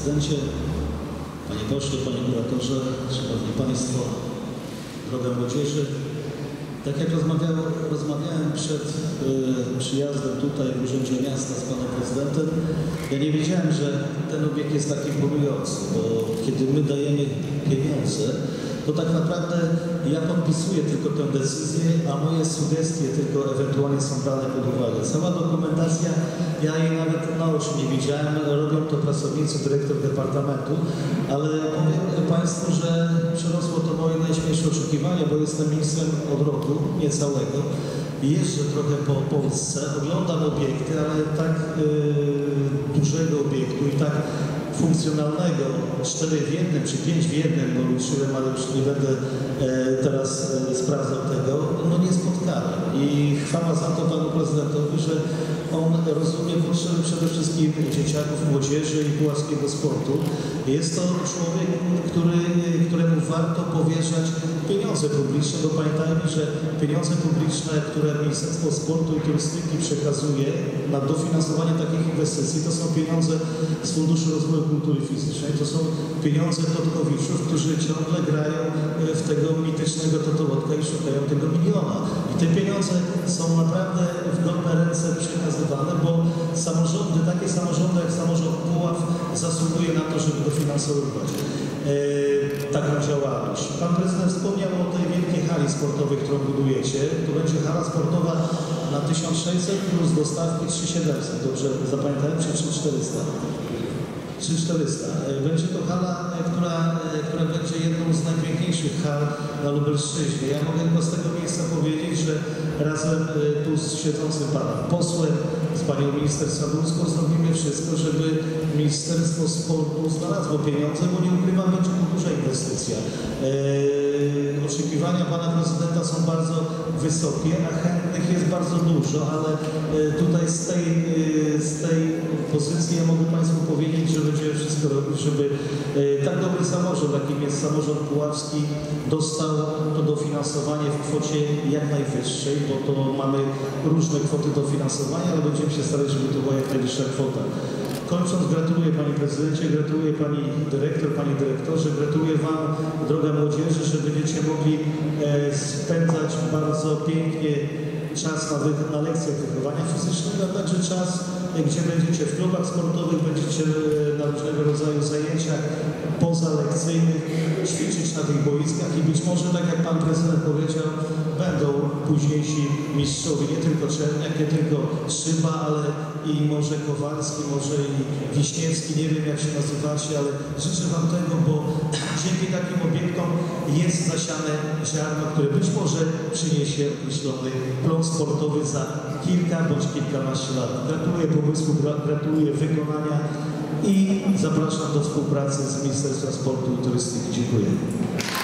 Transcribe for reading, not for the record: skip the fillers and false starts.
Prezydencie, Panie Pośle, Panie Kuratorze, Szanowni Państwo, droga młodzieży. Tak jak rozmawiałem przed przyjazdem tutaj w Urzędzie Miasta z Panem Prezydentem, ja nie wiedziałem, że ten obiekt jest taki imponujący, bo kiedy my dajemy pieniądze, to tak naprawdę ja podpisuję tylko tę decyzję, a moje sugestie tylko ewentualnie są brane pod uwagę. Cała dokumentacja, ja jej nawet na oczy nie widziałem, robią to pracownicy, dyrektor departamentu, ale powiem Państwu, że przerosło to moje najśmielsze oczekiwania, bo jestem ministrem od roku, niecałego. Jeżdżę trochę po Polsce, oglądam obiekty, ale tak dużego obiektu i tak funkcjonalnego, 4 w 1 czy 5 w 1, bo liczyłem, ale już nie będę teraz sprawdzał tego, no nie spotkałem. I chwała za to Panu Prezydentowi, że on rozumie potrzeby przede wszystkim dzieciaków, młodzieży i puławskiego sportu. Jest to człowiek, któremu warto powierzać pieniądze publiczne, bo pamiętajmy, że pieniądze publiczne, które Ministerstwo Sportu i Turystyki przekazuje na dofinansowanie takich inwestycji, to są pieniądze z Funduszu Rozwoju Kultury Fizycznej, to są pieniądze totkowiczów, którzy ciągle grają w tego mitycznego totolotka i szukają tego miliona. I te pieniądze są naprawdę w godne ręce przekazywane, bo samorządy, takie samorządy jak samorząd Puław zasługuje na to, żeby dofinansowywać taką działalność. Pan Prezydent wspomniał o tej wielkiej hali sportowej, którą budujecie. To będzie hala sportowa na 1600 plus dostawki 3700. Dobrze zapamiętałem, czy 3400? 3400. Będzie to hala, która będzie jedną z najpiękniejszych hal na Lubelszczyźnie. Ja mogę tylko z tego miejsca powiedzieć, że razem tu z siedzącym Panem Posłem, z Panią Minister Sadursko zrobimy wszystko, żeby Ministerstwo Sportu znalazło pieniądze, bo nie ukrywam, będzie to duża inwestycja. Oczekiwania Pana Prezydenta są bardzo wysokie, a chętnych jest bardzo dużo, ale tutaj z tej pozycji ja mogę Państwu powiedzieć, że będziemy wszystko robić, żeby tak dobry samorząd, jakim jest samorząd puławski, dostał to dofinansowanie w kwocie jak najwyższej, bo to mamy różne kwoty dofinansowania, ale będziemy się starać, żeby to była jak najwyższa kwota. Kończąc, gratuluję Panie Prezydencie, gratuluję Pani Dyrektor, Panie Dyrektorze, gratuluję Wam, droga młodzieży, że będziecie mogli spędzać bardzo pięknie czas na lekcjach wychowania fizycznego, a także czas, gdzie będziecie w klubach sportowych, będziecie na różnego rodzaju zajęciach pozalekcyjnych ćwiczyć na tych boiskach i być może, tak jak Pan Prezydent powiedział, będą późniejsi mistrzowie, nie tylko Czerniak, nie tylko Szyba, ale i może Kowalski, może i Wiśniewski, nie wiem jak się nazywacie, ale życzę Wam tego, bo dzięki takim obiektom jest zasiane ziarno, które być może przyniesie określony plon sportowy za kilka bądź kilkanaście lat. Gratuluję pomysłu, gratuluję wykonania i zapraszam do współpracy z Ministerstwem Sportu i Turystyki. Dziękuję.